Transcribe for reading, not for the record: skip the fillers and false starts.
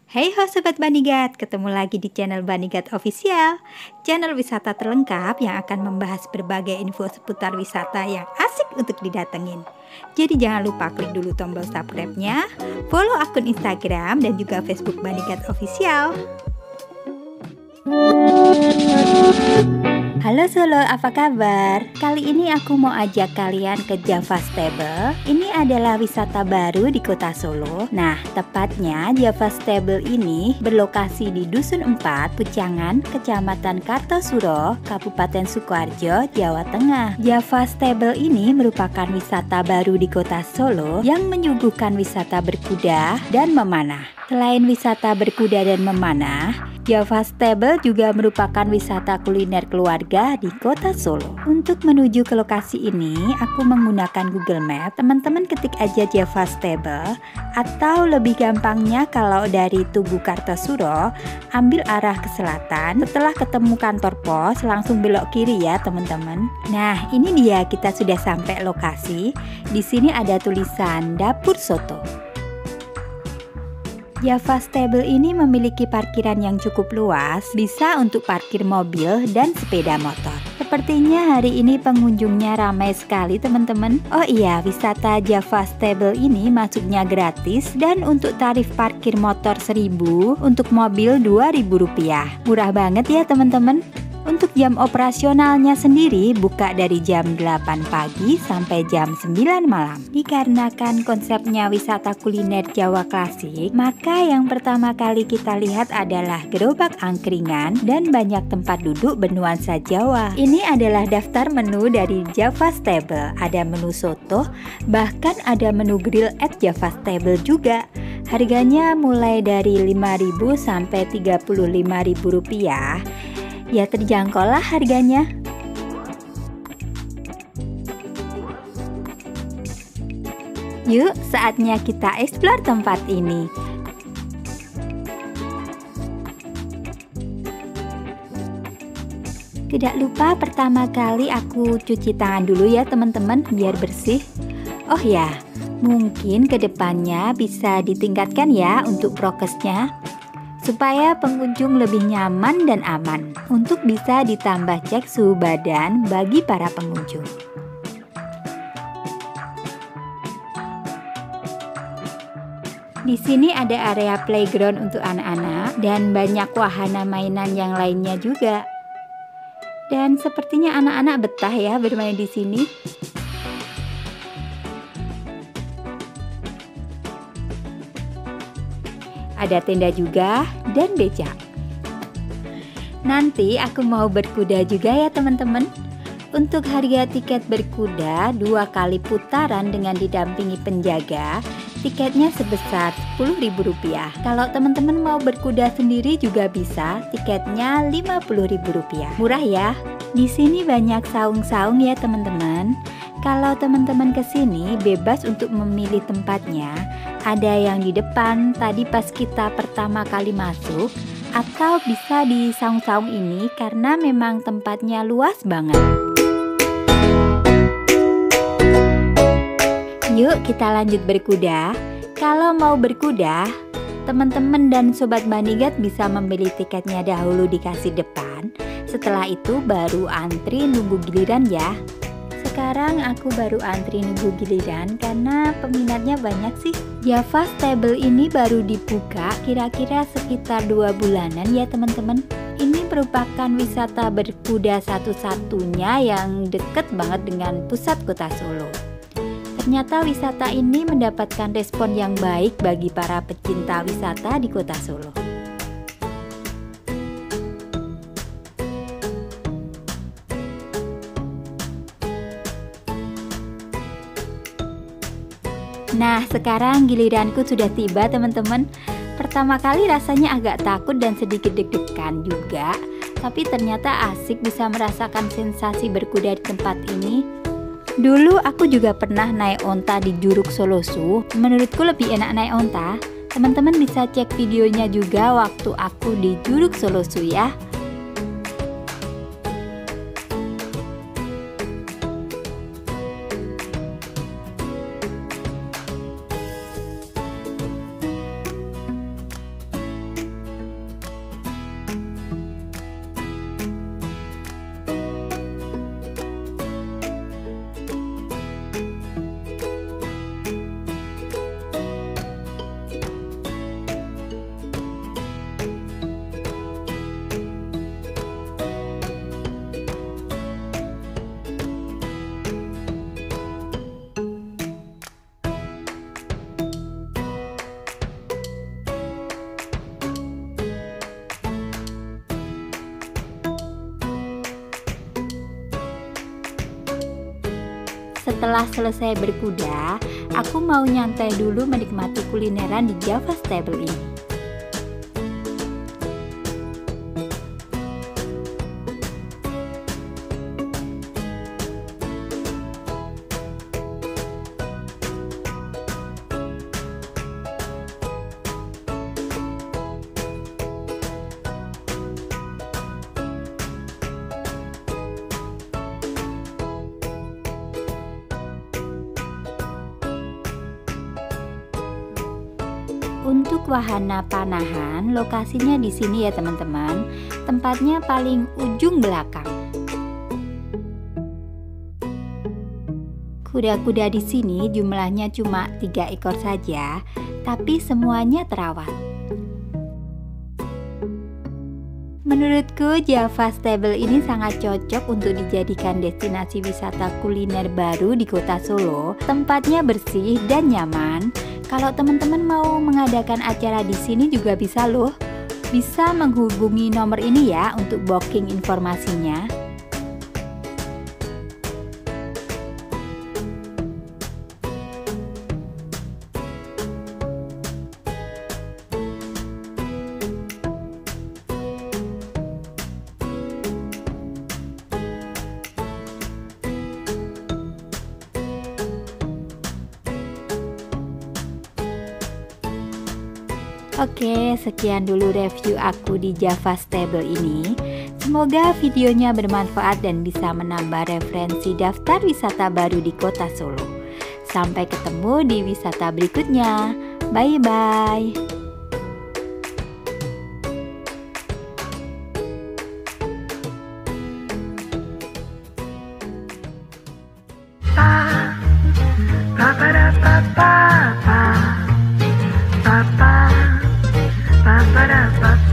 Hey ho Sobat Banigat, ketemu lagi di channel Banigat Official, channel wisata terlengkap yang akan membahas berbagai info seputar wisata yang asik untuk didatengin. Jadi jangan lupa klik dulu tombol subscribe-nya, follow akun Instagram dan juga Facebook Banigat Official. Halo Solo, apa kabar? Kali ini aku mau ajak kalian ke Java Stable. Ini adalah wisata baru di kota Solo. Nah, tepatnya Java Stable ini berlokasi di Dusun 4, Pucangan, Kecamatan Kartosuro, Kabupaten Sukoharjo, Jawa Tengah. Java Stable ini merupakan wisata baru di kota Solo yang menyuguhkan wisata berkuda dan memanah. Selain wisata berkuda dan memanah, Java Stable juga merupakan wisata kuliner keluarga di kota Solo. Untuk menuju ke lokasi ini, aku menggunakan Google Map. Teman-teman ketik aja Java Stable, atau lebih gampangnya kalau dari Tugu Kartosuro, ambil arah ke selatan. Setelah ketemu kantor pos, langsung belok kiri ya teman-teman. Nah, ini dia, kita sudah sampai lokasi. Di sini ada tulisan Dapur Soto. Java Stable ini memiliki parkiran yang cukup luas, bisa untuk parkir mobil dan sepeda motor. Sepertinya hari ini pengunjungnya ramai sekali teman-teman. Oh iya, wisata Java Stable ini masuknya gratis dan untuk tarif parkir motor 1.000, untuk mobil Rp2.000. Murah banget ya teman-teman. Untuk jam operasionalnya sendiri buka dari jam 8 pagi sampai jam 9 malam. Dikarenakan konsepnya wisata kuliner Jawa klasik, maka yang pertama kali kita lihat adalah gerobak angkringan dan banyak tempat duduk bernuansa Jawa. Ini adalah daftar menu dari Java Stable. Ada menu soto, bahkan ada menu grill at Java Stable juga. Harganya mulai dari Rp5.000 sampai Rp35.000. Ya terjangkau lah harganya. Yuk, saatnya kita explore tempat ini. Tidak lupa pertama kali aku cuci tangan dulu ya teman-teman, biar bersih. Oh ya, mungkin kedepannya bisa ditingkatkan ya untuk prokesnya, supaya pengunjung lebih nyaman dan aman. Untuk bisa ditambah cek suhu badan bagi para pengunjung. Di sini ada area playground untuk anak-anak dan banyak wahana mainan yang lainnya juga. Dan sepertinya anak-anak betah ya bermain di sini. Ada tenda juga dan becak. Nanti aku mau berkuda juga ya teman-teman. Untuk harga tiket berkuda 2 kali putaran dengan didampingi penjaga, tiketnya sebesar Rp10.000. Kalau teman-teman mau berkuda sendiri juga bisa, tiketnya Rp50.000. Murah ya. Di sini banyak saung-saung ya teman-teman. Kalau teman-teman kesini bebas untuk memilih tempatnya. Ada yang di depan tadi pas kita pertama kali masuk, atau bisa di saung-saung ini karena memang tempatnya luas banget. Yuk kita lanjut berkuda. Kalau mau berkuda, teman-teman dan sobat Banigat bisa membeli tiketnya dahulu di kasir depan. Setelah itu baru antri nunggu giliran ya. Sekarang aku baru antri nunggu giliran karena peminatnya banyak sih. Java Stable ini baru dibuka kira-kira sekitar 2 bulanan ya teman-teman. Ini merupakan wisata berkuda satu-satunya yang deket banget dengan pusat kota Solo. Ternyata wisata ini mendapatkan respon yang baik bagi para pecinta wisata di kota Solo. Nah, sekarang giliranku sudah tiba teman-teman. Pertama kali rasanya agak takut dan sedikit deg-degan juga, tapi ternyata asik bisa merasakan sensasi berkuda di tempat ini. Dulu aku juga pernah naik onta di Juruk Solosu. Menurutku lebih enak naik onta. Teman-teman bisa cek videonya juga waktu aku di Juruk Solosu ya. setelah selesai berkuda, aku mau nyantai dulu menikmati kulineran di Java Stable ini. Untuk wahana panahan, lokasinya di sini ya teman-teman. Tempatnya paling ujung belakang. Kuda-kuda di sini jumlahnya cuma 3 ekor saja, tapi semuanya terawat. Menurutku Java Stable ini sangat cocok untuk dijadikan destinasi wisata kuliner baru di Kota Solo. Tempatnya bersih dan nyaman. Kalau teman-teman mau mengadakan acara di sini juga bisa loh. Bisa menghubungi nomor ini ya untuk booking informasinya. Oke, sekian dulu review aku di Java Stable ini. Semoga videonya bermanfaat dan bisa menambah referensi daftar wisata baru di Kota Solo. Sampai ketemu di wisata berikutnya. Bye-bye. Ba ba da ba ba.